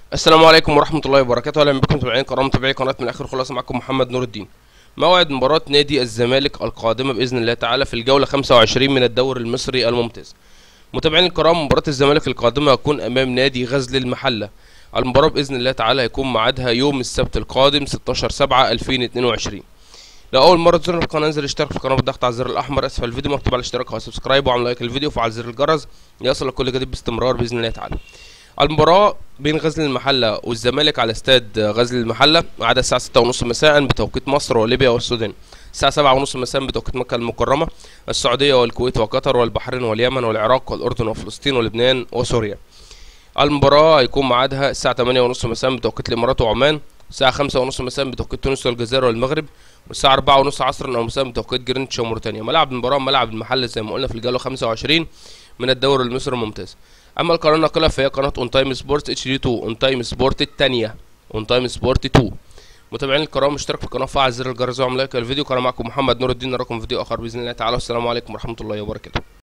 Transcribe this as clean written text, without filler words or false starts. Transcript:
السلام عليكم ورحمة الله وبركاته. أهلا بكم متابعي قناة من آخر خلاصة. معكم محمد نور الدين. موعد مباراة نادي الزمالك القادمة بإذن الله تعالى في الجولة 25 من الدوري المصري الممتاز. متابعين الكرام، مباراة الزمالك القادمة هتكون أمام نادي غزل المحلة. المباراة بإذن الله تعالى هيكون ميعادها يوم السبت القادم 16/7/2022. لو أول مرة تزور القناة انزل اشترك في القناة بالضغط على الزر الأحمر أسفل الفيديو مكتوب على الاشتراك أو سبسكرايب، وعمل لايك للفيديو وفعل زر الجرس ليصلك كل جديد باستمرار بإذن الله تعالى. المباراة بين غزل المحلة والزمالك على استاد غزل المحلة ميعادها الساعة 6:30 مساء بتوقيت مصر وليبيا والسودان، الساعة 7:30 مساء بتوقيت مكة المكرمة، السعودية والكويت وقطر والبحرين واليمن والعراق والأردن وفلسطين ولبنان وسوريا. المباراة هيكون ميعادها الساعة 8:30 مساء بتوقيت الإمارات وعمان، الساعة 5:30 مساء بتوقيت تونس والجزائر والمغرب، والساعة 4:30 عصرا أو مساء بتوقيت جرينتش وموريتانيا. ملعب المباراة ملعب المحلة زي ما قلنا في الجولة 25 من الدوري المصري الممتاز. اما القناه الناقله فهي قناه اون تايم سبورت اتش دي 2، اون تايم سبورت الثانيه، اون تايم سبورت 2. متابعين الكرام، اشترك في القناه وفعل زر الجرس واعمل لايك للفيديو. كان معكم محمد نور الدين، نراكم في فيديو اخر باذن الله تعالى، والسلام عليكم ورحمه الله وبركاته.